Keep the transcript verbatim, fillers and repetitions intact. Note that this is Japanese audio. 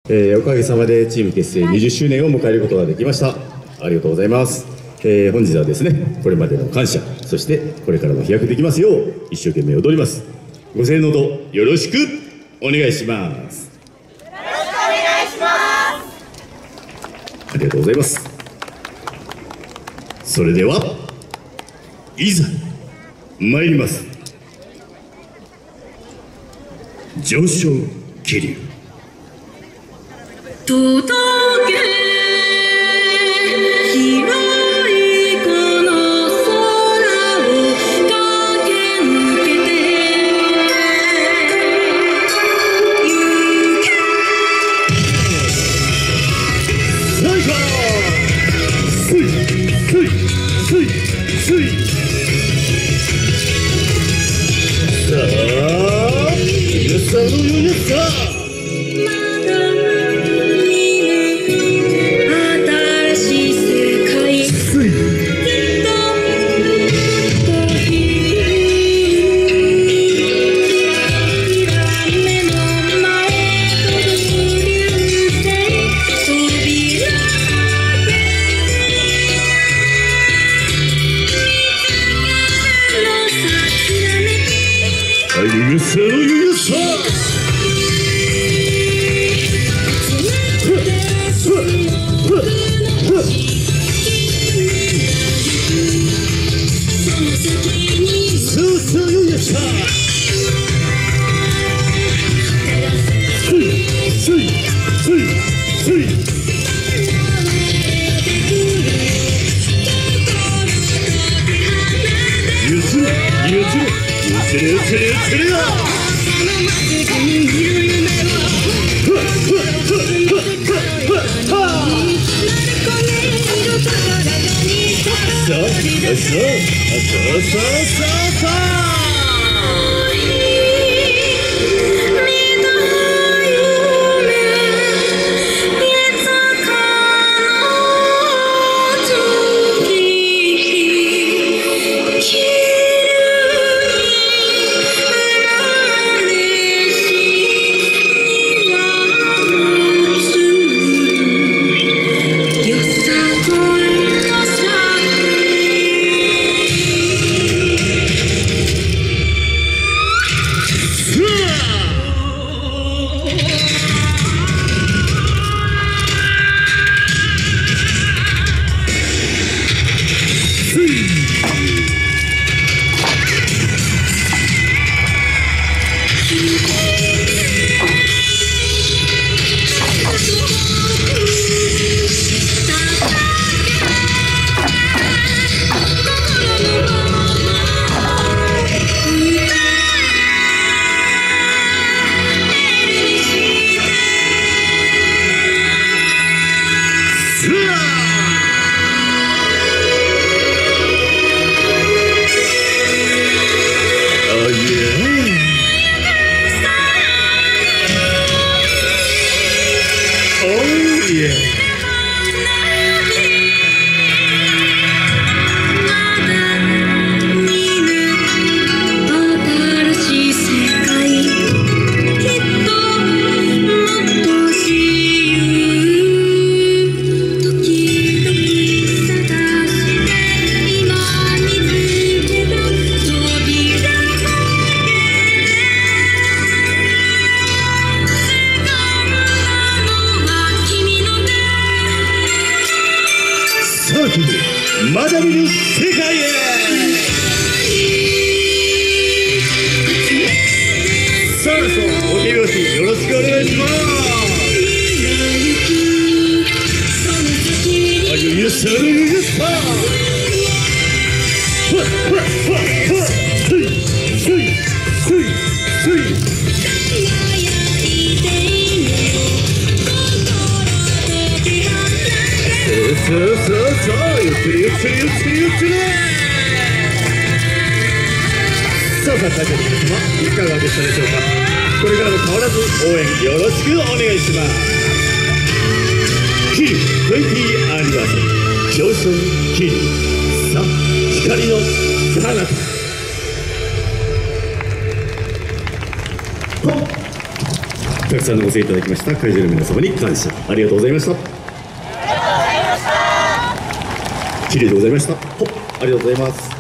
えー、おかげさまでチーム結成にじゅっしゅうねんを迎えることができました。ありがとうございます。えー、本日はですね、これまでの感謝、そしてこれからも飛躍できますよう一生懸命踊ります。ご声援のほどよろしくお願いします。よろしくお願いします。ありがとうございます。それではいざ参ります。上昇気流届け広いこの空を駆け抜けて行け最高スイスイスイスイさあ皆さんのようにさまだ見ぬ世界へ。さあ、そうお手拍子よろしくお願いします。あゆゆさるゆさふわふわふわふわすいすいすいすいそうそうそう、ゆっくりゆっくりゆっくりゆっくり。さあさあ、会場の皆様いかがでしたでしょうか。これからも変わらず応援よろしくお願いします。キルにじゅうアニバーサリー上昇キル、さあ光の彼方。ほったくさんのご声援いただきました会場の皆様に感謝、ありがとうございました。綺麗でございました。ほっ、ありがとうございます。